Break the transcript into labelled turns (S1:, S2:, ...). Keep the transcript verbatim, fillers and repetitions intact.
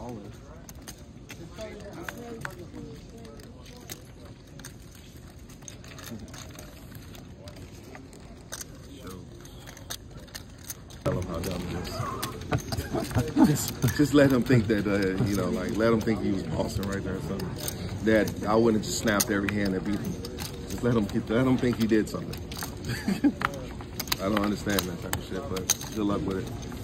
S1: smaller. Tell him how dumb he is. just, just let him think that, uh, you know, like, let him think he was bossing right there or something. That I wouldn't have just snapped every hand that beat him. Just let him, let him think he did something. I don't understand that type of shit, but good luck with it.